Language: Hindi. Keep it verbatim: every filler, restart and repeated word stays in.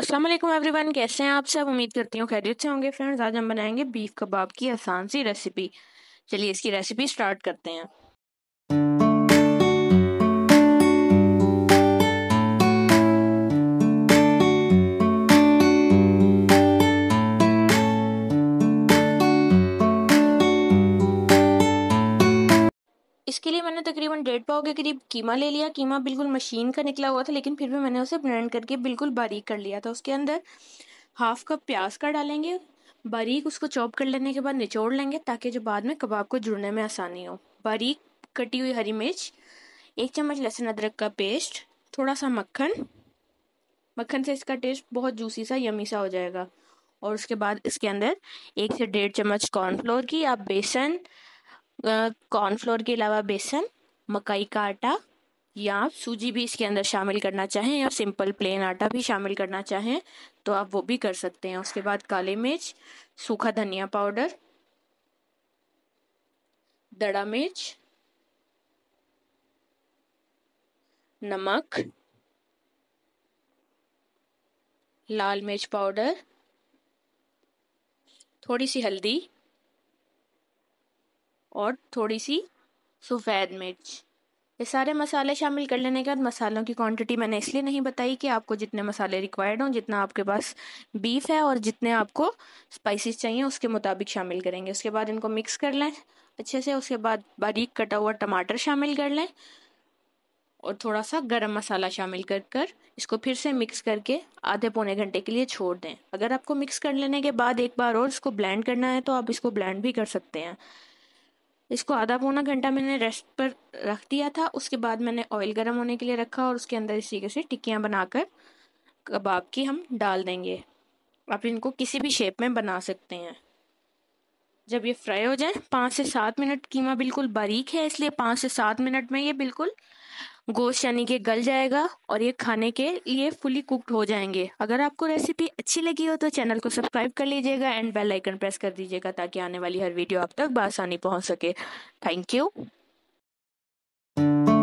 अस्सलाम वालेकुम एवरीवन, कैसे हैं आप सब। उम्मीद करती हूँ खैरियत से होंगे। फ्रेंड्स, आज हम बनाएंगे बीफ कबाब की आसान सी रेसिपी। चलिए इसकी रेसिपी स्टार्ट करते हैं। इसके लिए मैंने तकरीबन डेढ़ पाव के करीब कीमा ले लिया। कीमा बिल्कुल मशीन का निकला हुआ था, लेकिन फिर भी मैंने उसे ब्लेंड करके बिल्कुल बारीक कर लिया था। उसके अंदर हाफ कप प्याज का डालेंगे, बारीक उसको चॉप कर लेने के बाद निचोड़ लेंगे ताकि जो बाद में कबाब को जुड़ने में आसानी हो। बारीक कटी हुई हरी मिर्च, एक चम्मच लहसुन अदरक का पेस्ट, थोड़ा सा मक्खन। मक्खन से इसका टेस्ट बहुत जूसी सा यमी सा हो जाएगा। और उसके बाद इसके अंदर एक से डेढ़ चम्मच कॉर्नफ्लोर की, आप बेसन, कॉर्नफ्लोर के अलावा बेसन, मकई का आटा या आप सूजी भी इसके अंदर शामिल करना चाहें या सिंपल प्लेन आटा भी शामिल करना चाहें तो आप वो भी कर सकते हैं। उसके बाद काली मिर्च, सूखा धनिया पाउडर, दड़ा मिर्च, नमक, लाल मिर्च पाउडर, थोड़ी सी हल्दी और थोड़ी सी सफ़ेद मिर्च। ये सारे मसाले शामिल कर लेने के बाद मसालों की क्वांटिटी मैंने इसलिए नहीं बताई कि आपको जितने मसाले रिक्वायर्ड हों, जितना आपके पास बीफ है और जितने आपको स्पाइसेस चाहिए उसके मुताबिक शामिल करेंगे। उसके बाद इनको मिक्स कर लें अच्छे से। उसके बाद बारीक कटा हुआ टमाटर शामिल कर लें और थोड़ा सा गरम मसाला शामिल कर कर इसको फिर से मिक्स करके आधे पौने घंटे के लिए छोड़ दें। अगर आपको मिक्स कर लेने के बाद एक बार और इसको ब्लेंड करना है तो आप इसको ब्लेंड भी कर सकते हैं। इसको आधा पौना घंटा मैंने रेस्ट पर रख दिया था। उसके बाद मैंने ऑयल गर्म होने के लिए रखा और उसके अंदर इस तरीके से टिक्कियाँ बनाकर कबाब की हम डाल देंगे। आप इनको किसी भी शेप में बना सकते हैं। जब ये फ्राई हो जाए, पाँच से सात मिनट, कीमा बिल्कुल बारीक है इसलिए पाँच से सात मिनट में ये बिल्कुल गोश्त यानी कि गल जाएगा और ये खाने के लिए फुली कुक्ड हो जाएंगे। अगर आपको रेसिपी अच्छी लगी हो तो चैनल को सब्सक्राइब कर लीजिएगा एंड बेल आइकन प्रेस कर दीजिएगा ताकि आने वाली हर वीडियो आप तक बआसानी पहुंच सके। Thank you.